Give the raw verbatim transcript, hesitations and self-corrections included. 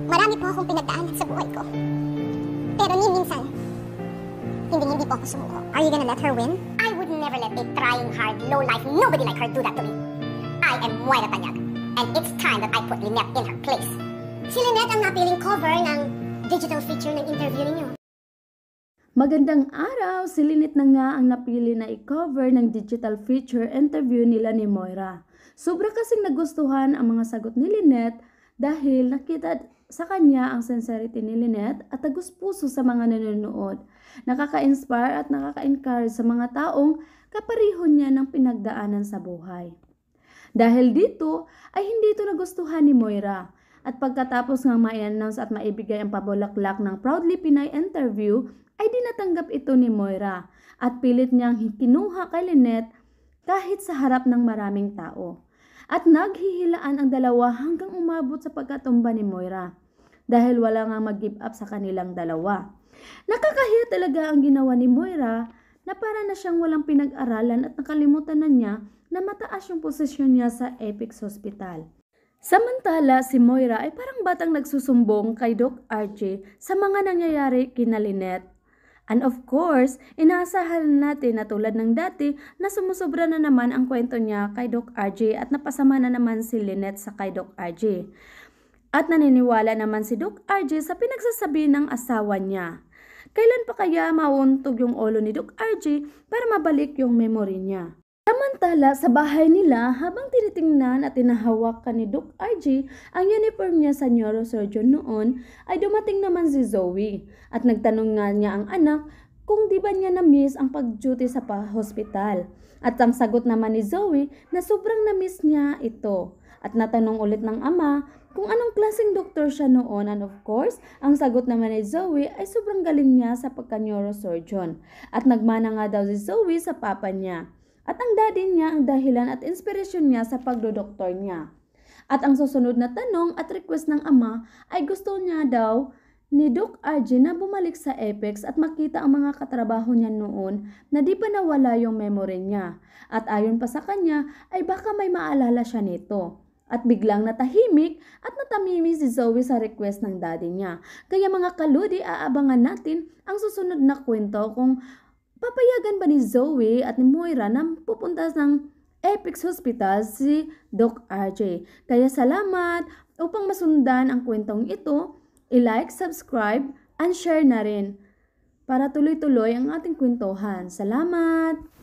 Marami po akong pinagdaanan sa buhay ko. Pero ni minsan, hindi hindi po ako sumuko. Are you gonna let her win? I would never let a trying hard, low life, nobody like her do that to me. I am Moira Tanyag, and it's time that I put Lynette in her place. Si Lynette ang napiling cover ng digital feature ng interview ninyo. Magandang araw! Si Lynette na nga ang napili na i-cover ng digital feature interview nila ni Moira. Sobra kasing nagustuhan ang mga sagot ni Lynette dahil nakita sa kanya ang sincerity ni Lynette at tagus-puso sa mga nanonood. Nakaka-inspire at nakaka-encourage sa mga taong kapareho niya ng pinagdaanan sa buhay. Dahil dito ay hindi ito nagustuhan ni Moira. At pagkatapos ng ma-announce at maibigay ang pabulaklak ng Proudly Pinay interview, ay dinatanggap ito ni Moira at pilit niyang kinuha kay Lynette kahit sa harap ng maraming tao. At naghihilaan ang dalawa hanggang umabot sa pagkatumba ni Moira dahil wala nga mag-give up sa kanilang dalawa. Nakakahiya talaga ang ginawa ni Moira na para na siyang walang pinag-aralan at nakalimutan na niya na mataas yung posisyon niya sa Apex Hospital. Samantala, si Moira ay parang batang nagsusumbong kay Doc R J sa mga nangyayari kina Lynette. And of course, inaasahan natin na tulad ng dati na sumusobra na naman ang kwento niya kay Doc R J at napasama na naman si Lynette sa kay Doc R J. At naniniwala naman si Doc R J sa pinagsasabi ng asawa niya. Kailan pa kaya mauuntog yung ulo ni Doc R J para mabalik yung memory niya? Samantala, sa bahay nila, habang tinitingnan at tinahawak ka ni Doc R J ang uniform niya sa neurosurgeon noon, ay dumating naman si Zoe at nagtanong nga niya ang anak kung di ba niya na-miss ang pag-duty sa hospital. At ang sagot naman ni Zoe na sobrang na-miss niya ito. At natanong ulit ng ama kung anong klaseng doktor siya noon, and of course, ang sagot naman ni Zoe ay sobrang galing niya sa pagka-neurosurgeon. At nagmana nga daw si Zoe sa papa niya. At ang daddy niya ang dahilan at inspirasyon niya sa pagdodoktor niya. At ang susunod na tanong at request ng ama ay gusto niya daw ni Doc R J na bumalik sa Apex at makita ang mga katrabaho niya noon na di pa nawala yung memory niya. At ayon pa sa kanya ay baka may maalala siya nito. At biglang natahimik at natamimi si Zoe sa request ng daddy niya. Kaya mga kaludi, aabangan natin ang susunod na kwento kung papayagan ba ni Zoe at ni Moira na pupunta ng Apex Hospital si Doc R J. Kaya salamat upang masundan ang kwentong ito, i-like, subscribe, and share na rin para tuloy-tuloy ang ating kwentuhan. Salamat!